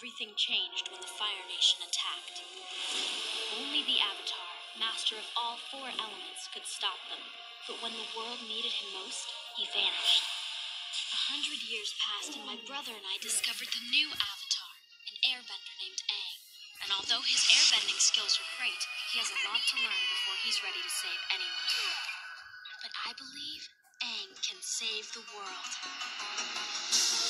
everything changed when the Fire Nation attacked. Only the Avatar, master of all four elements, could stop them. But when the world needed him most, he vanished. 100 years passed and my brother and I discovered the new Avatar, an airbender named Aang. And although his airbending skills are great, he has a lot to learn before he's ready to save anyone. But I believe Aang can save the world.